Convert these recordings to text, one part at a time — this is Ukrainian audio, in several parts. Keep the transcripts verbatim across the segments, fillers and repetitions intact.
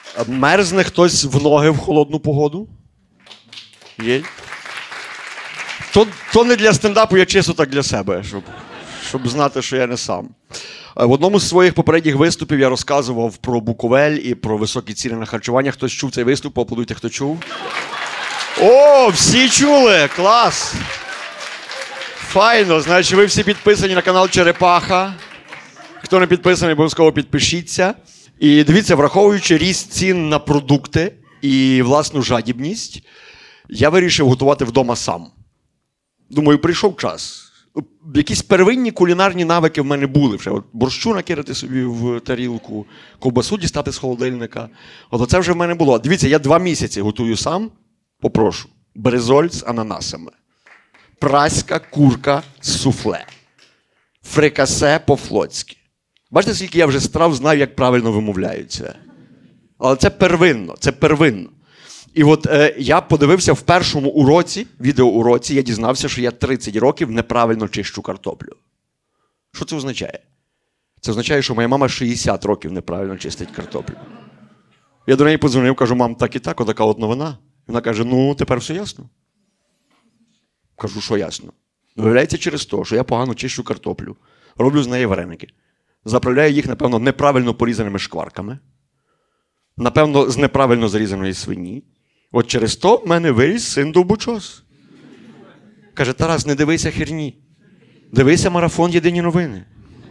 Мерзне хтось в ноги в холодну погоду? Є? То, то не для стендапу, я чисто так для себе, щоб, щоб знати, що я не сам. В одному з своїх попередніх виступів я розказував про Буковель і про високі ціни на харчування. Хтось чув цей виступ? Поаплодуйте, хто чув. О, всі чули! Клас! Файно, значить, ви всі підписані на канал Черепаха. Хто не підписаний, обов'язково підпишіться. І дивіться, враховуючи ріст цін на продукти і власну жадібність, я вирішив готувати вдома сам. Думаю, прийшов час. Якісь первинні кулінарні навики в мене були вже. От борщу накидати собі в тарілку, ковбасу дістати з холодильника. От це вже в мене було. Дивіться, я два місяці готую сам, попрошу, бризоль з ананасами, праська курка з суфле, фрикасе по-флотськи. Бачите, скільки я вже страв знаю, як правильно вимовляються. Але це первинно, це первинно. І от е, я подивився в першому уроці, відеоуроці, я дізнався, що я тридцять років неправильно чищу картоплю. Що це означає? Це означає, що моя мама шістдесят років неправильно чистить картоплю. Я до неї подзвонив, кажу, мам, так і так, отака от новина. Вона каже, ну, тепер все ясно. Кажу, що ясно? Виявляється через те, що я погано чищу картоплю, роблю з неї вареники, заправляю їх, напевно, неправильно порізаними шкварками, напевно, з неправильно зарізаної свині. От через то в мене виріс син довбучос. Каже, Тарас, не дивися херні. Дивися марафон «Єдині новини».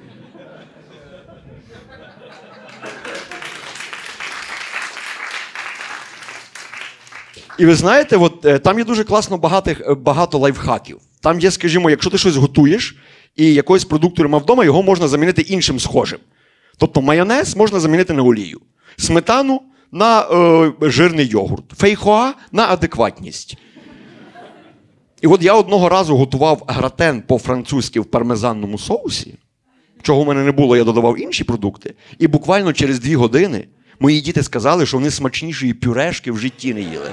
І ви знаєте, от, там є дуже класно багато, багато лайфхаків. Там є, скажімо, якщо ти щось готуєш, і якогось продукту нема вдома, його можна замінити іншим схожим. Тобто майонез можна замінити на олію. Сметану на е, жирний йогурт. Фейхоа на адекватність. І от я одного разу готував гратен по-французьки в пармезанному соусі, чого в мене не було, я додавав інші продукти. І буквально через дві години мої діти сказали, що вони смачнішої пюрешки в житті не їли.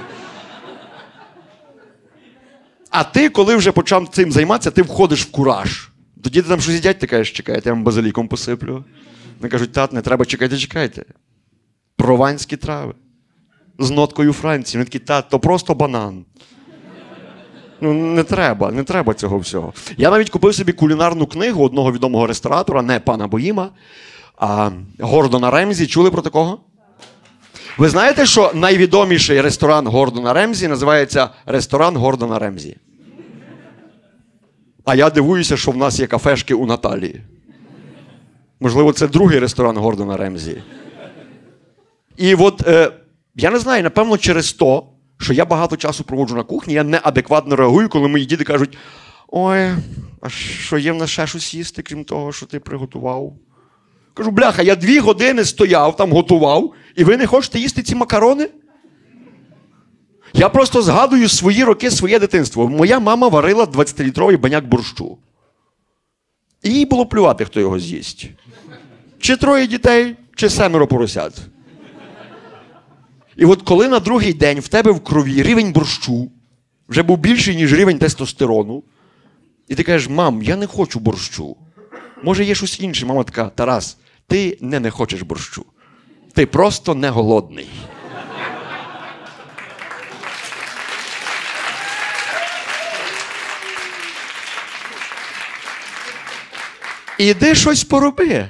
А ти, коли вже почав цим займатися, ти входиш в кураж. Тоді діти там щось їдять, ти кажеш, чекайте, я вам базиліком посиплю. Вони кажуть, тат, не треба, чекайте, чекайте. Прованські трави. З ноткою Франції. Вони такі, тат, то просто банан. Ну, не треба, не треба цього всього. Я навіть купив собі кулінарну книгу одного відомого ресторатора, не пана Боїма, а Гордона Ремзі. Чули про такого? Ви знаєте, що найвідоміший ресторан Гордона Ремзі називається ресторан Гордона Ремзі? А я дивуюся, що в нас є кафешки у Наталії. Можливо, це другий ресторан Гордона Ремзі. І от, е, я не знаю, напевно, через то, що я багато часу проводжу на кухні, я неадекватно реагую, коли мої діти кажуть, ой, а що є в нас ще щось їсти, крім того, що ти приготував? Кажу, бляха, я дві години стояв, там готував, і ви не хочете їсти ці макарони? Я просто згадую свої роки, своє дитинство. Моя мама варила двадцятилітровий баняк борщу. І їй було плювати, хто його з'їсть. Чи троє дітей, чи семеро поросят. І от коли на другий день в тебе в крові рівень борщу вже був більший, ніж рівень тестостерону, і ти кажеш, мам, я не хочу борщу. Може, є щось інше? Мама така, Тарас, ти не не хочеш борщу. Ти просто не голодний. Іди щось пороби.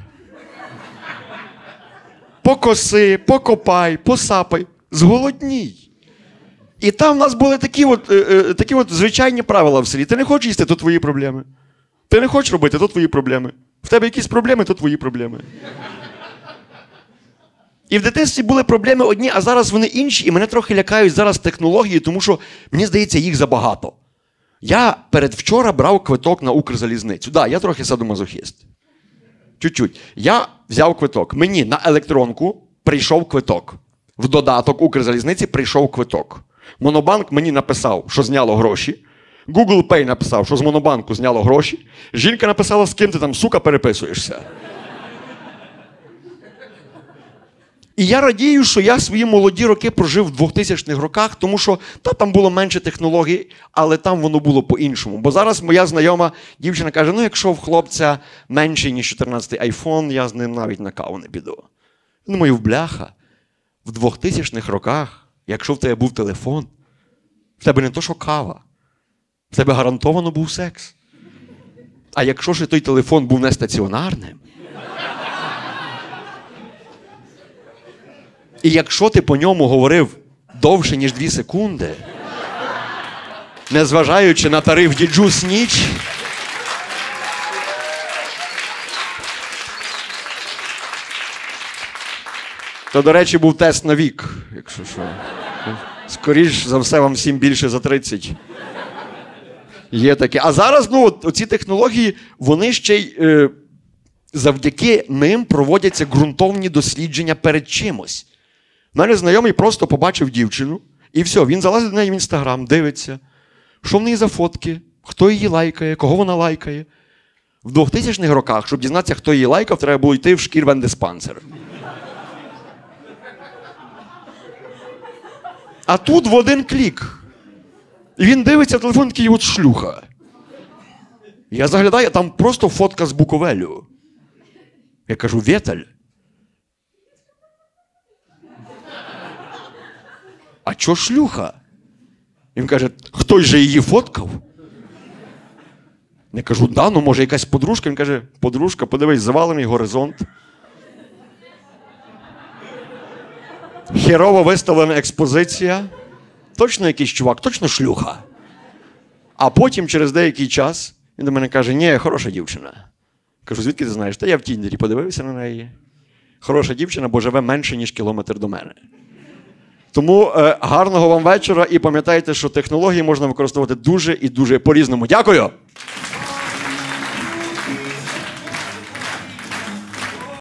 Покоси, покопай, посапай, зголодній. І там в нас були такі от, е, е, такі от звичайні правила в селі. Ти не хочеш їсти, то твої проблеми. Ти не хочеш робити, то твої проблеми. В тебе якісь проблеми, то твої проблеми. І в дитинстві були проблеми одні, а зараз вони інші. І мене трохи лякають зараз технології, тому що, мені здається, їх забагато. Я передвчора брав квиток на Укрзалізницю. Так, да, я трохи садомазохіст. Чуть-чуть. Я взяв квиток. Мені на електронку прийшов квиток. В додаток Укрзалізниці прийшов квиток. Монобанк мені написав, що зняло гроші. Google Pay написав, що з Монобанку зняло гроші. Жінка написала, з ким ти там, сука, переписуєшся. І я радію, що я свої молоді роки прожив в двохтисячних роках, тому що та, там було менше технологій, але там воно було по-іншому. Бо зараз моя знайома дівчина каже, ну якщо в хлопця менший, ніж чотирнадцятий айфон, я з ним навіть на каву не піду. Думаю, бляха. в двохтисячних роках, якщо в тебе був телефон, в тебе не то, що кава, в тебе гарантовано був секс. А якщо ж той телефон був не стаціонарним, і якщо ти по ньому говорив довше, ніж дві секунди, незважаючи на тариф діджус ніч, то, до речі, був тест на вік, якщо що. Скоріш за все, вам всім більше за тридцять. Є таке. А зараз, ну, от, оці технології, вони ще й, е, завдяки ним проводяться ґрунтовні дослідження перед чимось. У мене знайомий просто побачив дівчину, і все, він залазить до неї в Інстаграм, дивиться, що в неї за фотки, хто її лайкає, кого вона лайкає. В двохтисячних роках, щоб дізнатися, хто її лайкав, треба було йти в шкірвендиспансер. А тут в один клік. І він дивиться в телефон, такий от шлюха. Я заглядаю, там просто фотка з Буковелю. Я кажу, Вєталь. А чо шлюха? Він каже, хтось же її фоткав? Я кажу, да, ну може якась подружка. Він каже, подружка, подивись, завалений горизонт. Херово виставлена експозиція. Точно якийсь чувак, точно шлюха. А потім, через деякий час, він до мене каже, ні, хороша дівчина. Кажу, звідки ти знаєш? Та я в Тіндері подивився на неї. Хороша дівчина, бо живе менше, ніж кілометр до мене. Тому е, гарного вам вечора і пам'ятайте, що технології можна використовувати дуже і дуже по-різному. Дякую!